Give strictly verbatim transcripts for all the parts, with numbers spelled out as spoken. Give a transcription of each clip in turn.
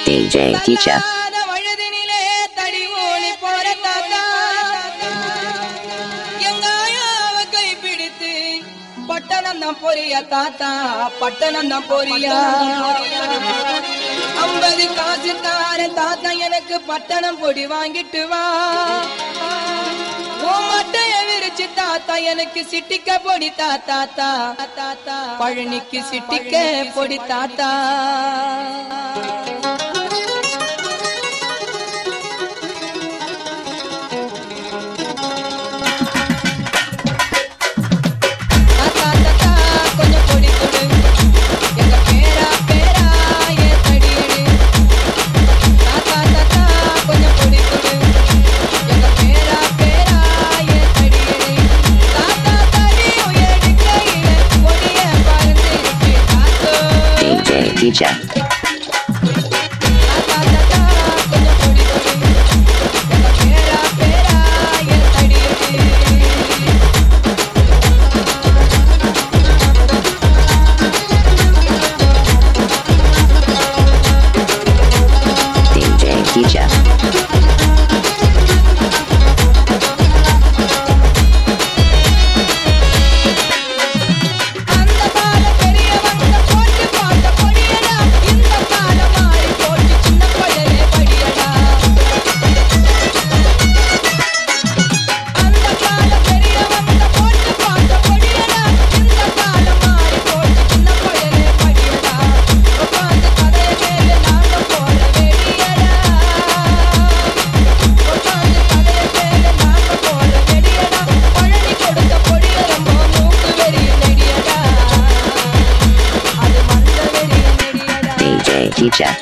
D J Teacher. Poria Thatha, Patananda Poria Ambadi Kasitar and Thatha Yanaka Patanam Podi Vangitua Omata Everchitata Yanaki Sitika Podita Tata Paraniki Sitike Poditata Teacher. D J Teacher. Teacher.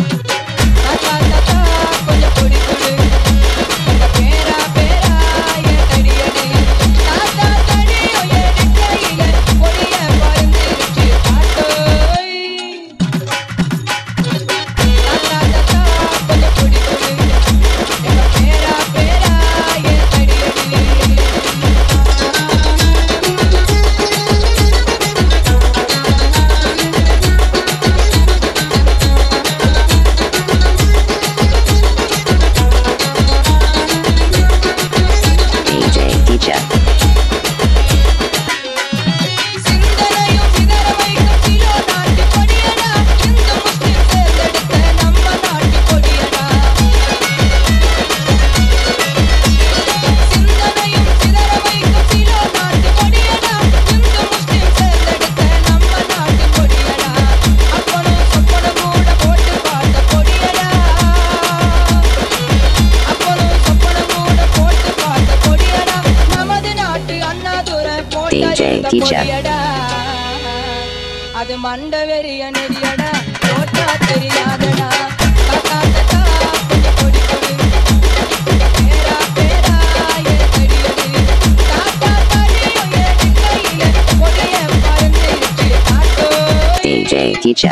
D J Teacher. அது மண்டவெறிய நெறியடா போட்டா தெரியாதடா தாத்தா தாத்தா கொஞ்சம் பொடி பொடி பேரா பேரா ஏ தடியடி தாத்தா தடியோ ஏ கையில பொடிய பறந்துச்சு தாத்தோ D J Teacher.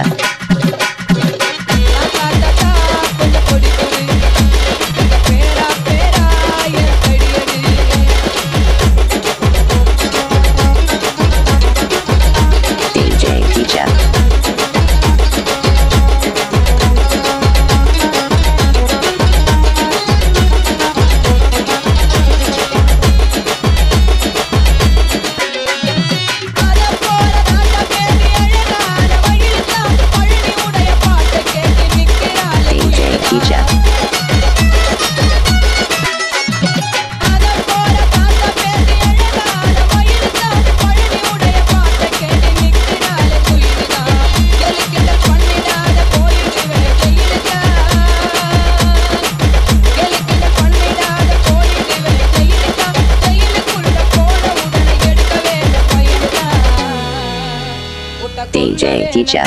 D J Teacher.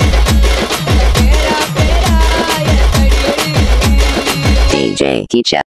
D J Teacher.